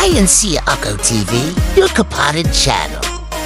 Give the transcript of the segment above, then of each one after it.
INC Ako TV, your kapatid channel.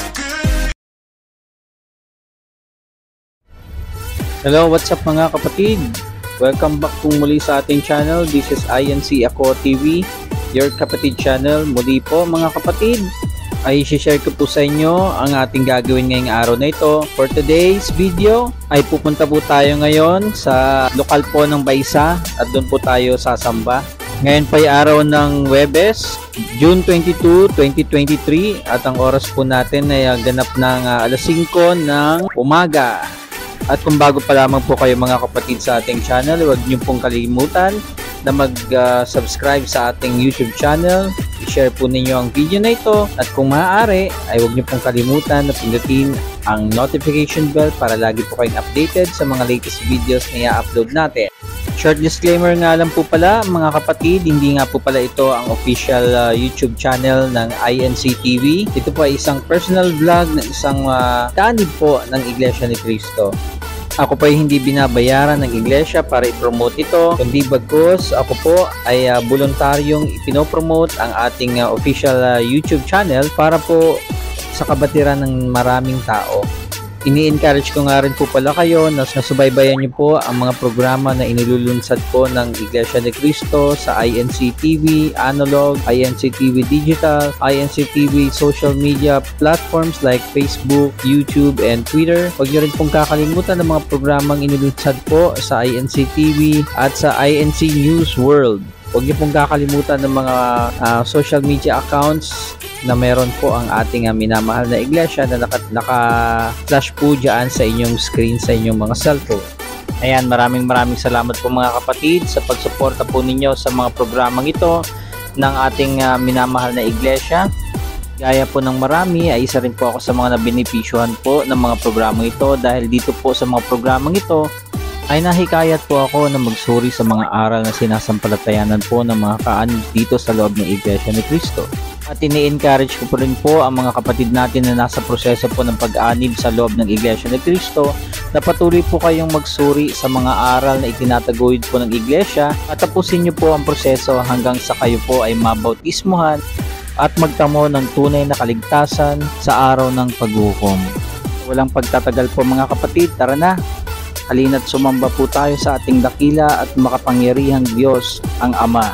Hello, what's up mga kapatid? Welcome back po muli sa ating channel. This is INC Ako TV, your kapatid channel. Muli po mga kapatid, ay share ko po sa inyo ang ating gagawin ngayong araw na ito. For today's video ay pupunta po tayo ngayon sa lokal po ng Baysa at doon po tayo sasamba. Ngayon pa ay araw ng Huwebes, June 22, 2023 at ang oras po natin ay ganap ng alas 5 ng umaga. At kung bago pa lamang po kayo mga kapatid sa ating channel, huwag niyo pong kalimutan na mag-subscribe sa ating YouTube channel. I-share po ninyo ang video na ito at kung maaari ay huwag niyo pong kalimutan na pindutin ang notification bell para lagi po kayong updated sa mga latest videos na i-upload natin. Short disclaimer nga lang po pala mga kapatid, hindi nga po pala ito ang official YouTube channel ng INC TV. Ito po ay isang personal vlog ng isang kaanib po ng Iglesia ni Cristo. Ako po ay hindi binabayaran ng Iglesia para i-promote ito, kundi bagkus ako po ay voluntaryong ipinopromote ang ating official YouTube channel para po sa kabatiran ng maraming tao. Ini-encourage ko nga rin po pala kayo na nasubaybayan niyo po ang mga programa na inilulunsad po ng Iglesia ni Cristo sa INC TV Analog, INC TV Digital, INC TV social media platforms like Facebook, YouTube, and Twitter. Huwag niyo rin pong kakalimutan ng mga programang inilulunsad po sa INC TV at sa INC News World. Huwag niyo pong kakalimutan ng mga social media accounts na meron po ang ating minamahal na iglesia na naka-flash po dyan sa inyong screen sa inyong mga cellphone. Ayan, maraming salamat po mga kapatid sa pagsuporta po ninyo sa mga programang ito ng ating minamahal na iglesia. Gaya po ng marami ay isa rin po ako sa mga nabenepisyuhan po ng mga programang ito dahil dito po sa mga programang ito ay nahikayat po ako na magsuri sa mga aral na sinasampalatayanan po ng mga kaanib dito sa loob ng Iglesia ni Cristo. At ini-encourage ko po rin po ang mga kapatid natin na nasa proseso po ng pag-anib sa loob ng Iglesia ni Cristo na patuloy po kayong magsuri sa mga aral na itinataguyod po ng Iglesia at tapusin niyo po ang proseso hanggang sa kayo po ay mabautismuhan at magtamo ng tunay na kaligtasan sa araw ng paghukom. Walang pagtatagal po mga kapatid, tara na! Halina't sumamba po tayo sa ating dakila at makapangyarihang Diyos ang Ama.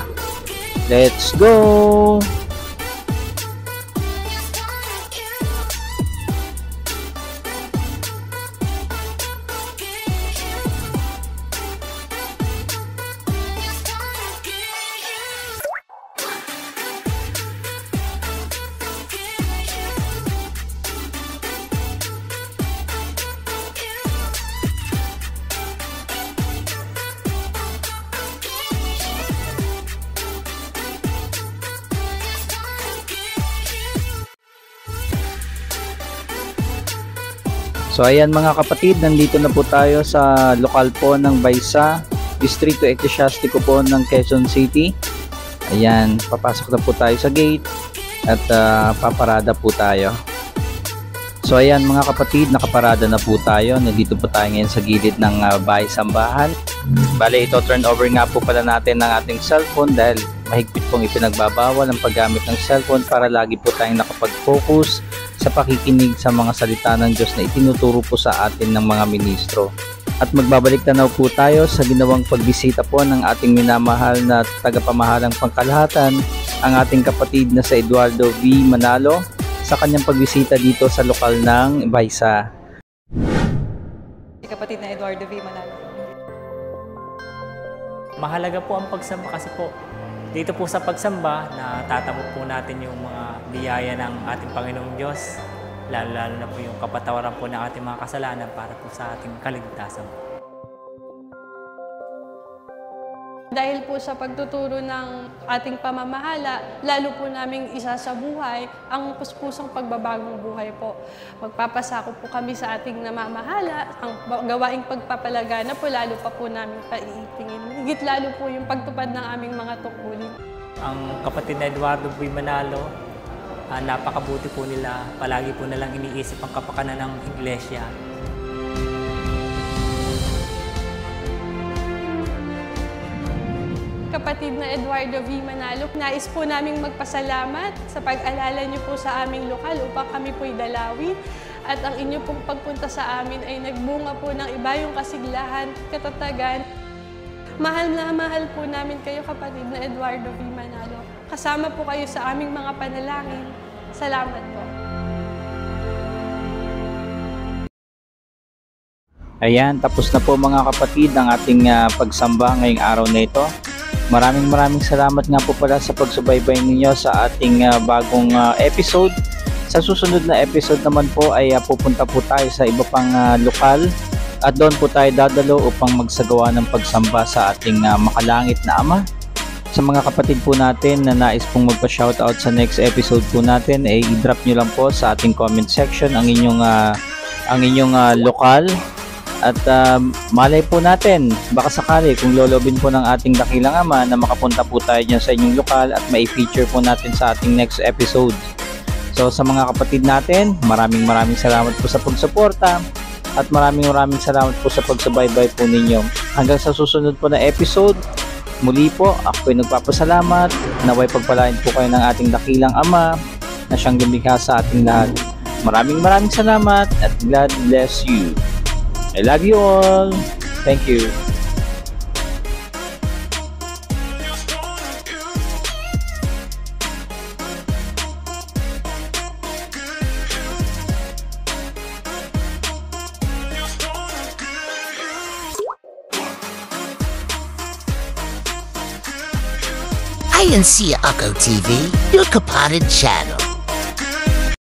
Let's go! So ayan mga kapatid, nandito na po tayo sa lokal po ng Baysa, Distrito Eclesiastiko po ng Quezon City. Ayan, papasok na po tayo sa gate at paparada po tayo. So ayan mga kapatid, nakaparada na po tayo. Nandito po tayo ngayon sa gilid ng bahay-sambahan. Bale, ito turn over nga po pala natin ng ating cellphone dahil mahigpit pong ipinagbabawal ang paggamit ng cellphone para lagi po tayong nakapag-focus sa pakikinig sa mga salita ng Diyos na itinuturo po sa atin ng mga ministro. At magbabalik tanaw po tayo sa ginawang pagbisita po ng ating minamahal na tagapamahalang pangkalahatan, ang ating kapatid na sa Eduardo V. Manalo, sa kanyang pagbisita dito sa lokal ng Baysa. Kapatid na Eduardo V. Manalo. Mahalaga po ang pagsamba kasi po dito po sa pagsamba na tatamo po natin yung mga biyaya ng ating Panginoong Diyos, lalo na po yung kapatawaran po ng ating mga kasalanan para po sa ating kaligtasan. Dahil po sa pagtuturo ng ating pamamahala, lalo po naming isa sa buhay ang puspusong pagbabagong buhay po. Magpapasako po kami sa ating namamahala, ang gawaing pagpapalagana po lalo pa po namin paiipingin. Higit lalo po yung pagtupad ng aming mga tungkulin. Ang kapatid na Eduardo V. Manalo, napakabuti po nila, palagi po nilang iniisip ang kapakanan ng Iglesia. kapatid na Eduardo V. Manalo. Nais po naming magpasalamat sa pag-alala niyo po sa aming lokal upang kami po'y dalawin. At ang inyo pong pagpunta sa amin ay nagbunga po ng iba yung kasiglahan, katatagan. Mahal na mahal po namin kayo, kapatid na Eduardo V. Manalo. Kasama po kayo sa aming mga panalangin. Salamat po. Ayan, tapos na po mga kapatid ang ating pagsamba ngayong araw na ito. Maraming salamat nga po pala sa pagsubaybay ninyo sa ating bagong episode. Sa susunod na episode naman po ay pupunta po tayo sa iba pang lokal at doon po tayo dadalo upang magsagawa ng pagsamba sa ating makalangit na Ama. Sa mga kapatid po natin na nais pong magpa-shoutout sa next episode po natin, ay i-drop nyo lang po sa ating comment section ang inyong lokal. At malay po natin, baka sakali kung lolobin po ng ating dakilang Ama na makapunta po tayo dyan sa inyong lokal at mai-feature po natin sa ating next episode. So sa mga kapatid natin, maraming salamat po sa pagsuporta at maraming salamat po sa pagsubaybay po ninyo. Hanggang sa susunod po na episode, muli po ako ay nagpapasalamat. Naway pagpalain po kayo ng ating dakilang Ama na siyang lumikha sa ating lahat. Maraming salamat at God bless you. I love you all. Thank you. INC Ako TV, your kapatid channel.